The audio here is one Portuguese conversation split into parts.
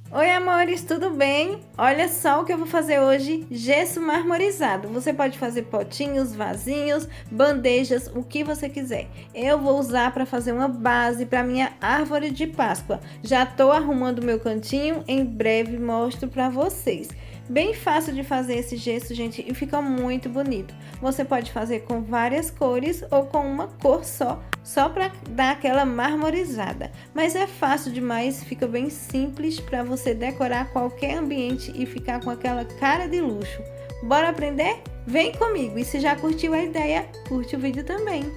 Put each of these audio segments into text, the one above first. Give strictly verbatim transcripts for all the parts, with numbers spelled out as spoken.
Oi, amores, tudo bem? Olha só o que eu vou fazer hoje, gesso marmorizado. Você pode fazer potinhos, vasinhos, bandejas, o que você quiser. Eu vou usar para fazer uma base para minha árvore de Páscoa. Já estou arrumando meu cantinho, em breve mostro para vocês. Bem fácil de fazer esse gesso, gente, e fica muito bonito. Você pode fazer com várias cores ou com uma cor só, só para dar aquela marmorizada. Mas é fácil demais, fica bem simples para você decorar qualquer ambiente e ficar com aquela cara de luxo. Bora aprender? Vem comigo! E se já curtiu a ideia, curte o vídeo também.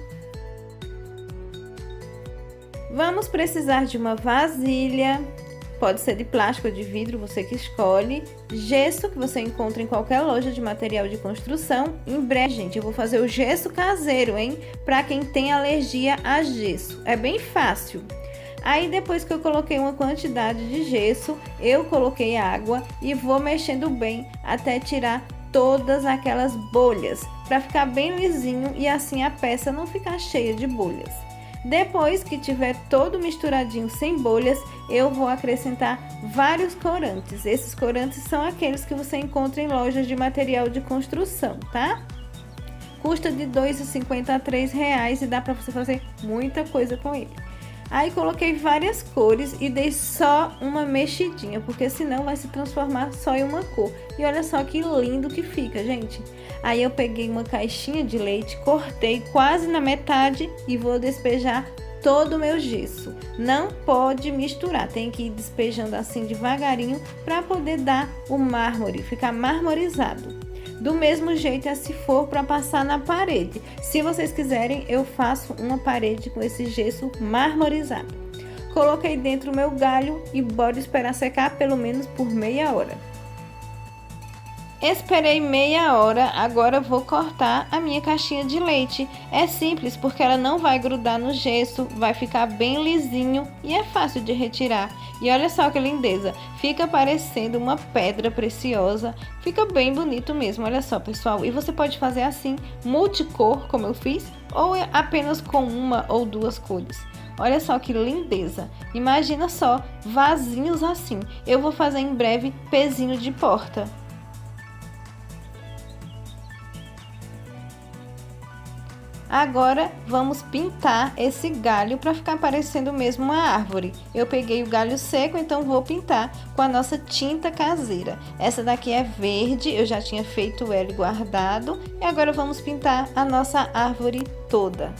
Vamos precisar de uma vasilha. Pode ser de plástico ou de vidro, você que escolhe. Gesso, que você encontra em qualquer loja de material de construção. Em breve, gente, eu vou fazer o gesso caseiro, hein? Para quem tem alergia a gesso. É bem fácil. Aí, depois que eu coloquei uma quantidade de gesso, eu coloquei água e vou mexendo bem até tirar todas aquelas bolhas, para ficar bem lisinho e assim a peça não ficar cheia de bolhas. Depois que tiver todo misturadinho sem bolhas, eu vou acrescentar vários corantes. Esses corantes são aqueles que você encontra em lojas de material de construção, tá? Custa de dois reais e cinquenta centavos a três reais e dá para você fazer muita coisa com ele. Aí coloquei várias cores e dei só uma mexidinha, porque senão vai se transformar só em uma cor. E olha só que lindo que fica, gente. Aí eu peguei uma caixinha de leite, cortei quase na metade e vou despejar todo o meu gesso. Não pode misturar, tem que ir despejando assim devagarinho para poder dar o mármore, ficar marmorizado. Do mesmo jeito é se for para passar na parede. Se vocês quiserem, eu faço uma parede com esse gesso marmorizado. Coloquei dentro o meu galho e bora esperar secar pelo menos por meia hora. Esperei meia hora, agora vou cortar a minha caixinha de leite. É simples porque ela não vai grudar no gesso, vai ficar bem lisinho e é fácil de retirar. E olha só que lindeza, fica parecendo uma pedra preciosa, fica bem bonito mesmo, olha só pessoal. E você pode fazer assim, multicor como eu fiz, ou apenas com uma ou duas cores. Olha só que lindeza, imagina só, vasinhos assim. Eu vou fazer em breve pezinho de porta. Agora vamos pintar esse galho para ficar parecendo mesmo uma árvore. Eu peguei o galho seco, então vou pintar com a nossa tinta caseira. Essa daqui é verde, eu já tinha feito ela e guardado. E agora vamos pintar a nossa árvore toda.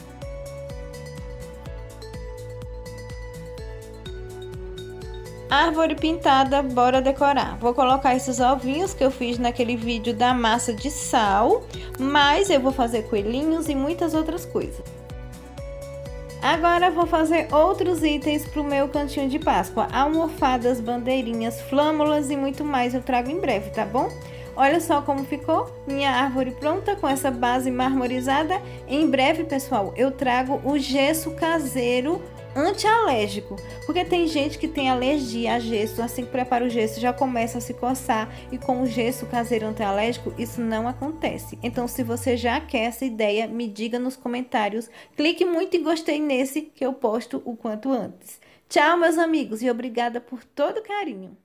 Árvore pintada, bora decorar. Vou colocar esses ovinhos que eu fiz naquele vídeo da massa de sal, mas eu vou fazer coelhinhos e muitas outras coisas. Agora vou fazer outros itens para o meu cantinho de Páscoa. Almofadas, bandeirinhas, flâmulas e muito mais eu trago em breve, tá bom? Olha só como ficou minha árvore pronta com essa base marmorizada. Em breve, pessoal, eu trago o gesso caseiro antialérgico, porque tem gente que tem alergia a gesso, assim que prepara o gesso já começa a se coçar, e com o gesso caseiro antialérgico isso não acontece. Então, se você já quer essa ideia, me diga nos comentários, clique muito em gostei nesse que eu posto o quanto antes. Tchau, meus amigos, e obrigada por todo o carinho.